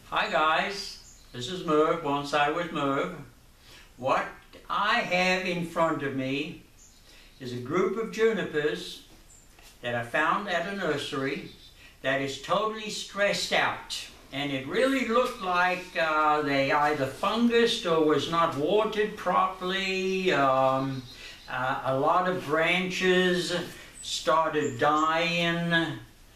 Hi guys, this is Merv, Bonsai with Merv. What I have in front of me is a group of junipers that I found at a nursery that is totally stressed out. And it really looked like they either fungused or was not watered properly. A lot of branches started dying.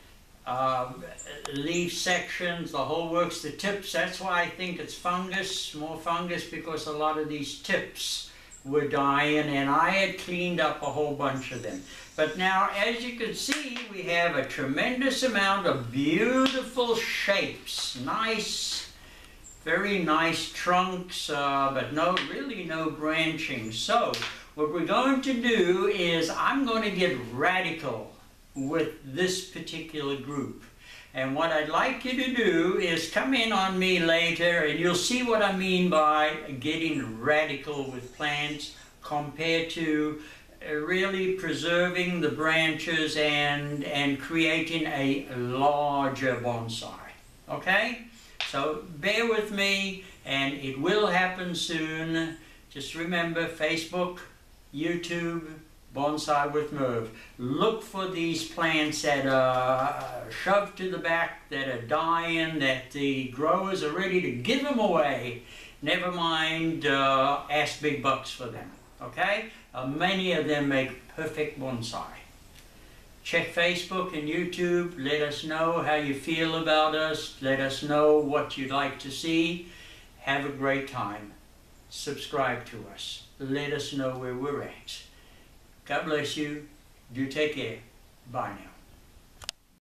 Leaf sections, the whole works, the tips, that's why I think it's fungus, more fungus, because a lot of these tips were dying and I had cleaned up a whole bunch of them. But now, as you can see, we have a tremendous amount of beautiful shapes, nice, very nice trunks, but really no branching. So what we're going to do is I'm going to get radical with this particular group. And what I'd like you to do is come in on me later and you'll see what I mean by getting radical with plants compared to really preserving the branches and creating a larger bonsai. Okay? So bear with me and it will happen soon. Just remember Facebook, YouTube, Bonsai with Merv. Look for these plants that are shoved to the back, that are dying, that the growers are ready to give them away. Never mind ask big bucks for them. Okay? Many of them make perfect bonsai. Check Facebook and YouTube. Let us know how you feel about us. Let us know what you'd like to see. Have a great time. Subscribe to us. Let us know where we're at. God bless you. Do take care. Bye now.